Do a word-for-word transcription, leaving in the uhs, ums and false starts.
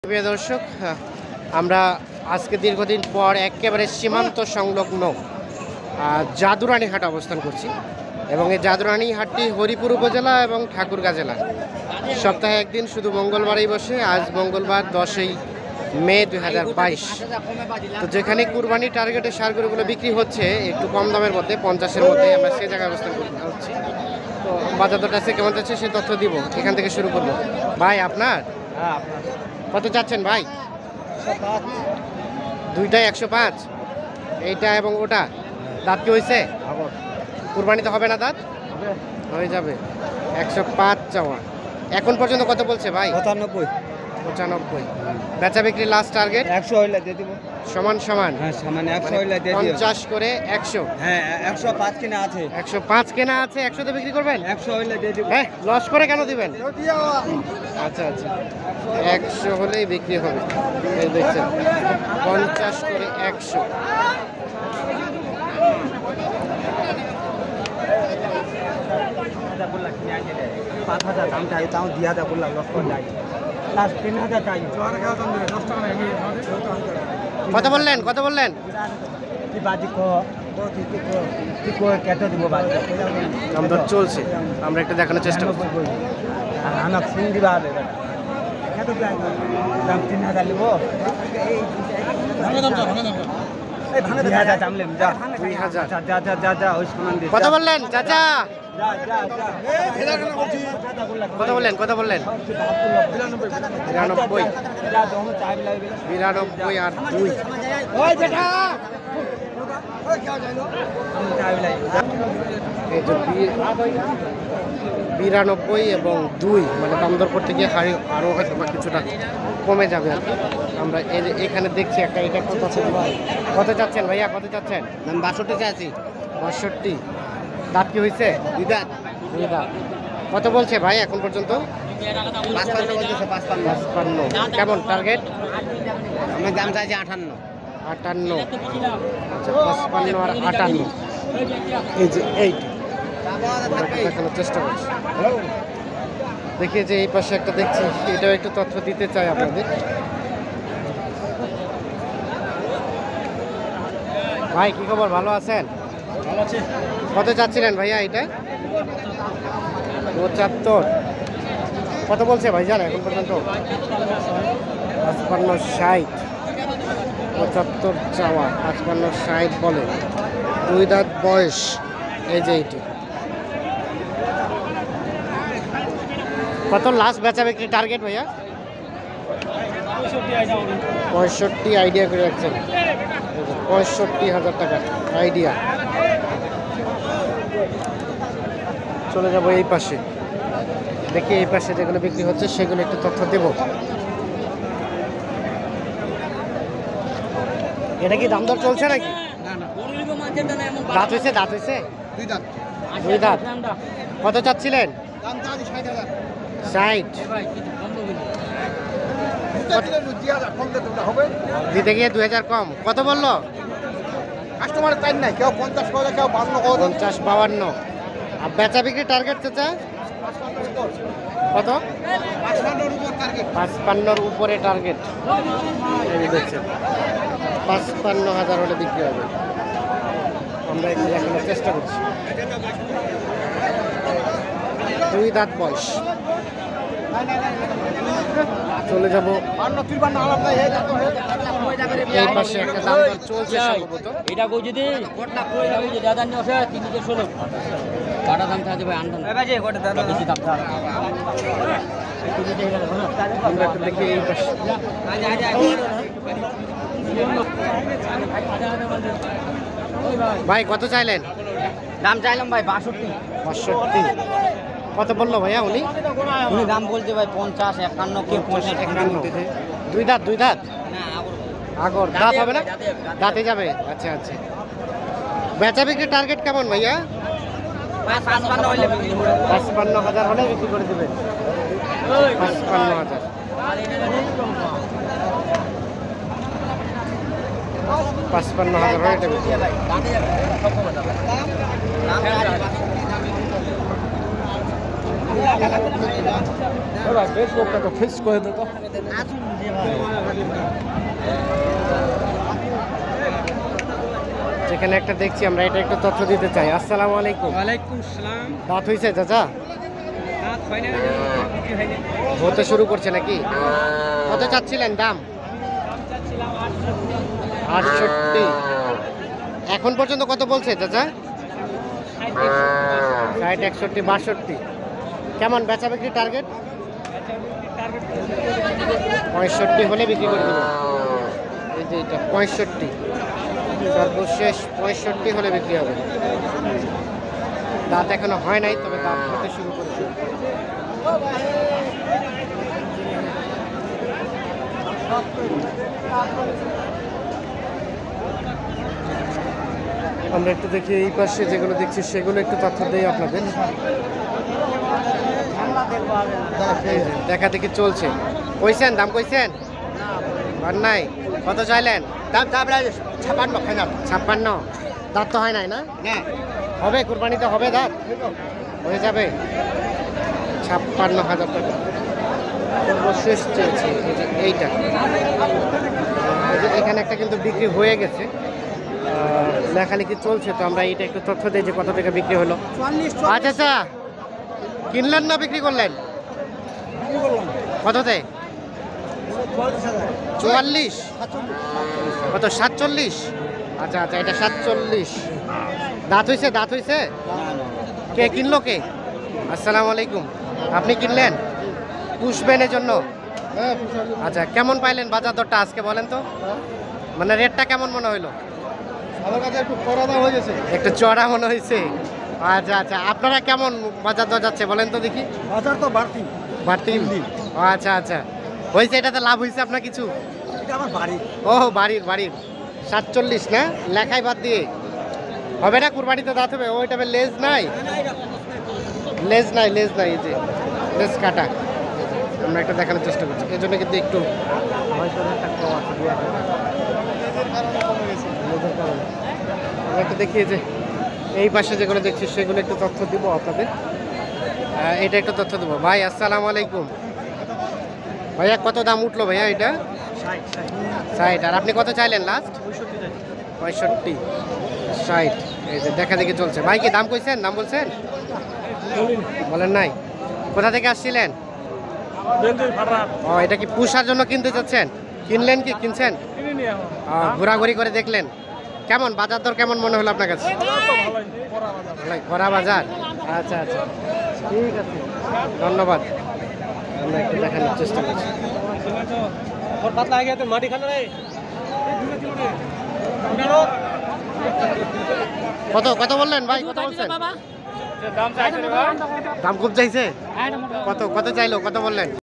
প্রিয় দর্শক, আমরা আজকে দীর্ঘদিন পর একেবারে সীমান্ত সংলগ্ন জাদুরানী হাট অবস্থান করছি এবং এই জাদুরানী হাটটি হরিপুর উপজেলা এবং ঠাকুরগাঁ জেলা। সপ্তাহে একদিন শুধু মঙ্গলবারেই বসে। আজ মঙ্গলবার দশই মে দুই হাজার বাইশ। তো যেখানে কুরবানি টার্গেটের সারগুলোগুলো বিক্রি হচ্ছে একটু কম দামের মধ্যে, পঞ্চাশের মধ্যে, আমরা সেই জায়গায় অবস্থান করছি। তো বাজার দরটা আছে কেমন যাচ্ছে সে তথ্য দিব। এখান থেকে শুরু করবো। ভাই আপনার কত চাচ্ছেন ভাই? দুইটাই একশো পাঁচ, এইটা এবং ওটা। দাঁত কি হয়েছে? কুরবানিতে হবে না দাঁত? হয়ে যাবে। একশো পাঁচ চাওয়া। এখন পর্যন্ত কত বলছে ভাই? পঁচানব্বই। পঁচানব্বই। বেচা বিক্রি লাস্ট টার্গেট একশো হইলে দিয়ে দিব। সমান সমান? হ্যাঁ সমান। একশো হইলে দিয়ে দিব। পঞ্চাশ করে একশো। হ্যাঁ একশো পাঁচ কিনা আছে। একশো পাঁচ কেনা আছে, একশোতে বিক্রি করবেন? একশো হইলে দিয়ে দিব। হ্যাঁ, লস করে কেন দিবেন? আচ্ছা আচ্ছা, একশো হলেই বিক্রি হবে। এই দেখছেন, পঞ্চাশ করে একশো। পাঁচ হাজার দাম চাই, তাও দুই হাজার বললাম, লস করে যাই। লাস্ট তিন হাজার চাই। কত বললেন কত বললেন? কি বাজি কো কি কো কেটে দিব বাজি। আমরা চলছে, আমরা একটু দেখানোর চেষ্টা করছি। আমার ফোন দিবা হবে। দাম তিন হাজার নেব। কত বললেন চাচা? কত বললেন কত বললেন? বিরানব্বই। বিরানব্বই আর দুই। এই যে বিরানব্বই এবং দুই, মানে দাম দর করতে গিয়ে আরও হয়তো বা কিছুটা কমে যাবে আর কি। আমরা এখানে দেখছি একটা, এটা কত আছে ভাই? কত চাচ্ছেন ভাইয়া? কত চাচ্ছেন? আমি বাষট্টি চাচ্ছি। বাষট্টি। দাঁত কি হয়েছে? দুই দাঁত। দুই দাঁত। কত বলছে ভাই এখন পর্যন্ত? পাঁচপান্ন বলতেছে। পাঁচপান্ন। পাঁচপান্ন। কেমন টার্গেট? আমার দাম চাইছি আটান্ন। আটান্ন। আচ্ছা, পাঁচপান্ন আর আটান্ন। এই যে এইটা দেখানোর চেষ্টা করছি। দেখি যে এই পাশে একটা দেখছি, এটাও একটু তথ্য দিতে চাই আপনাদের। ভাই কি খবর, ভালো আছেন? কত চাচ্ছিলেন ভাইয়া এটা? পঁচাত্তর। কত বলছে ভাই জান এখন পর্যন্ত? পাঁচপান্ন ষাট। পঁচাত্তর চাওয়া, পাঁচপান্ন ষাট বলে। দুই দাঁত বয়স। এই যে এইটি। কত লাস্ট বেচা বিক্রি টার্গেট ভাইয়া? পঁয়ষট্টি আইডিয়া করে রাখছেন। পঁয়ষট্টি হাজার টাকা আইডিয়া। চলে যাব এই পাশে, দেখি এই পাশে যেগুলো বিক্রি হচ্ছে সেগুলো একটু তথ্য দেব। এটা কি দাম দর চলছে নাকি? দাঁত হয়েছে? দাঁত হয়েছে? দুই দাঁত। দুই দাঁত। কত চাচ্ছিলেন? ষাট। দিতে গিয়ে দুই হাজার কম। কত বললো কাস্টমার চাই না, কেউ পঞ্চাশ করে, কেউ বান্ন করে। পঞ্চাশ বাউান্ন। আর বেচা বিক্রি টার্গেট চাচা কত? পাঁচপান্নর উপরে টার্গেট। দেখছেন, পাঁচপান্ন হাজার হলে বিক্রি হবে। আমরা একটু দেখানোর চেষ্টা করছি। দুই দাঁত বয়স। চলে যাব এই পাশে, একটা দাম দর চলছে সম্ভবত। এটা কই যদি কোটলা কই যাবে যে দাদা নিয়ে আসে তিন থেকে ষোলো কাটা দাম থাকে ভাই আনদান বেশি দাম থাকে। আমরা একটু দেখি এই পাশে। ভাই কত চাইলেন? দাম চাইলাম ভাই বাষট্টি। বাষট্টি। কত বললো ভাইয়া উনি? উনি দাম বলছে ভাই পঞ্চাশ একান্ন কে পঞ্চাশ একান্ন। দুই দাঁত দুই দাঁত আগর। দাঁত হবে না? দাঁতে যাবে। আচ্ছা আচ্ছা। বেচা বিক্রি টার্গেট কেমন ভাইয়া? পাঁচপান্ন হাজার হলে বিক্রি করে দেবেন। পাঁচপান্ন হাজার। পাঁচপান্ন হাজার হলে এটা বিক্রি হবে। ফিক্স করে দেবো। যেখানে একটা দেখছি আমরা, এটা একটু তথ্য দিতে চাই। আসসালামু আলাইকুম। ওয়ালাইকুম সালাম। দাঁত হয়েছে চাচা? রাত হয় না, বিক্রি হয়নি। হতে শুরু করছে নাকি? কত চাচ্ছিলেন দাম? আটষট্টি। এখন পর্যন্ত কত বলছে চাচা? ষাট, একষট্টি, বাষট্টি। কেমন বেচা বিক্রি টার্গেট? পঁয়ষট্টি হলে বিক্রি করে দেবো। এই যে এটা পঁয়ষট্টি, সর্বশেষ পঁয়ষট্টি হলে বিক্রি হবে। দাঁত এখনো হয় নাই, তবে দাঁত হতে শুরু করেছে। আমরা একটু দেখি এই পাশে যেগুলো দেখছি সেগুলো একটু তথ্য দেই আপনাদের। এই যে দেখা দেখি চলছে। কইছেন দাম কইছেন? আর নাই। কত চাইলেন? দাম দাম ছাপান্ন ফাইনাল। ছাপ্পান্ন। দাঁত তো হয় নাই না? হবে, কুরবানিতে হবে দাঁত? হয়ে যাবে। ছাপ্পান্ন হাজার টাকা সর্বশেষ চেয়েছে। এই যে এইটা, এই যে এখানে একটা কিন্তু বিক্রি হয়ে গেছে, লেখালেখি চলছে। তো আমরা এইটা একটু তথ্য দিই যে কত টাকা বিক্রি হলো। আচ্ছা আচ্ছা, কিনলেন না বিক্রি করলেন? কততে? চুয়াল্লিশ। কত? সাতচল্লিশ। আচ্ছা আচ্ছা, এটা সাতচল্লিশ। দাঁত হয়েছে? দাঁত হয়েছে? কে কিনলো? কে? আসসালামু আলাইকুম। আপনি কিনলেন? পুষবেন এর জন্য? আচ্ছা, কেমন পাইলেন বাজার দরটা আজকে বলেন তো? মানে রেটটা কেমন মনে হইলো? আমার কাছে একটু চড়া দাম হয়ে গেছে। একটু চড়া মনে হয়েছে। আচ্ছা আচ্ছা, আপনারা কেমন বাজার দর যাচ্ছে বলেন তো দেখি? বাজার তো বাড়তি বাড়তি। ও আচ্ছা আচ্ছা, হয়েছে? এটাতে লাভ হয়েছে আপনার কিছু? এটা আমার বাড়ি। ও বাড়ির বাড়ির সাতচল্লিশ না? লেখাই বাদ দিয়ে হবে না? কুরবানিতে দাঁত হবে? ওইটা লেজ নাই, লেজ নাই, লেজ নাই। এই যে লেজ কাটা। আমরা একটা দেখানোর চেষ্টা করছি, এই জন্য কিন্তু একটু আমরা একটা দেখি। যে এই পাশে যেগুলো দেখছি সেগুলো একটু তথ্য দিব আপনাদের। আহ, এটা একটু তথ্য দেবো। ভাই আসসালামু আলাইকুম। ভাইয়া কত দাম উঠলো ভাইয়া এটা? ষাট। আর আপনি কত চাইলেন লাস্ট? পঁয়ষট্টি, ষাট। এই যে দেখা দেখি চলছে। ভাই কি দাম কইছেন? দাম বলছেন? বলেন নাই। কোথা থেকে আসছিলেন? ও, এটা কি পুষার জন্য কিনতে চাচ্ছেন? কিনলেন কি কিনছেন? ও, ঘোরাঘুরি করে দেখলেন। কেমন বাজার দর কেমন মনে হলো আপনার কাছে? খরা বাজার। আচ্ছা আচ্ছা, ঠিক আছে, ধন্যবাদ। আমরা একটু দেখানোর চেষ্টা করছি। কত কত বললেন ভাই? কত বলছেন? দাম খুব চাইছে? কত কত চাইলো? কত বললেন?